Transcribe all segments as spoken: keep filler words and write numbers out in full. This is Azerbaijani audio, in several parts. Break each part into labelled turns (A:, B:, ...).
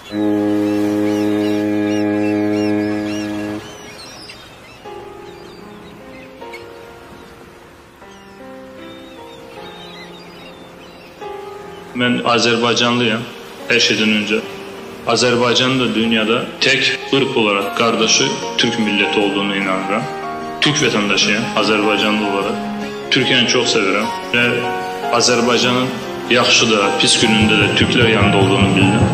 A: Mən Azərbaycanlıyam hər şeydən öncə. Azərbaycanın da dünyada tək ırk olaraq qardaşı Türk milləti olduğunu inanıram. Türk vətəndaşıyam, Azərbaycanlı olaraq. Türkiyəni çox sevirəm və Azərbaycanın yaxşı da, pis günündə də Türklər yanında olduğunu bilirəm.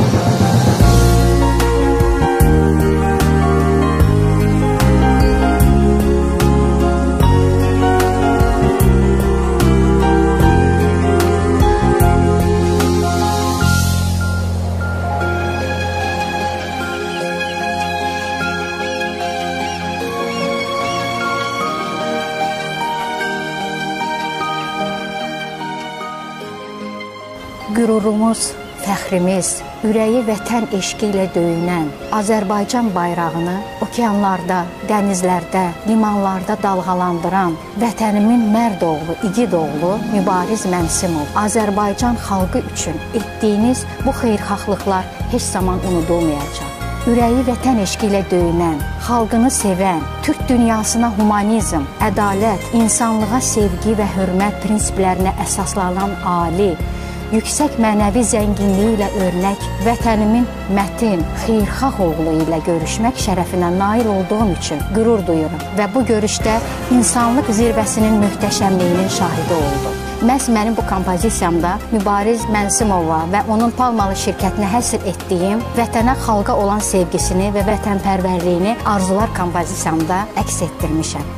B: Qürurumuz, fəxrimiz, ürəyi vətən eşqi ilə döyünən Azərbaycan bayrağını okeanlarda, dənizlərdə, limanlarda dalğalandıran vətənimin mərd oğlu, igid oğlu Mübariz Mənsimov, Azərbaycan xalqı üçün etdiyiniz bu xeyirxahlıqlar heç zaman unudulmayacaq. Ürəyi vətən eşqi ilə döyünən, xalqını sevən, Türk dünyasına humanizm, ədalət, insanlığa sevgi və hörmət prinsiplərinə əsaslanan ali, yüksək mənəvi zənginliyi ilə örnək vətənimin mətin, xeyirxah oğlu ilə görüşmək şərəfinə nail olduğum üçün qürur duyuram və bu görüşdə insanlıq zirvəsinin möhtəşəmliyinin şahidi oldum. Məhz mənim bu kompozisiyamda Mübariz Mənsimova və onun Palmalı şirkətinə həsr etdiyim vətənə, xalqa olan sevgisini və vətənpərvərliyini arzular kompozisiyamda əks etdirmişəm.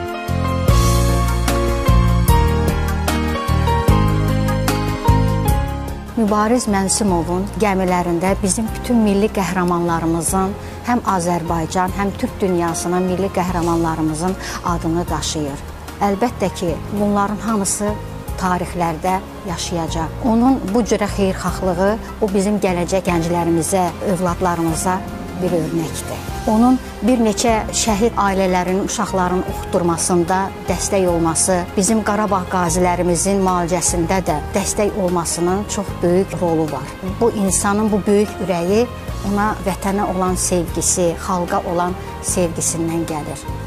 B: Mübariz Mənsimovun gəmilərində bizim bütün milli qəhrəmanlarımızın, həm Azərbaycan, həm Türk dünyasına milli qəhrəmanlarımızın adını daşıyır. Əlbəttə ki, bunların hamısı tarixlərdə yaşayacaq. Onun bu cürə xeyirxahlığı, o bizim gələcək gənclərimizə, övladlarımıza bir örnəkdir. Onun bir neçə şəhid ailələrinin, uşaqların oxutdurmasında dəstək olması, bizim Qarabağ qazilərimizin müalicəsində də dəstək olmasının çox böyük rolu var. Bu insanın bu böyük ürəyi ona vətənə olan sevgisi, xalqa olan sevgisindən gəlir.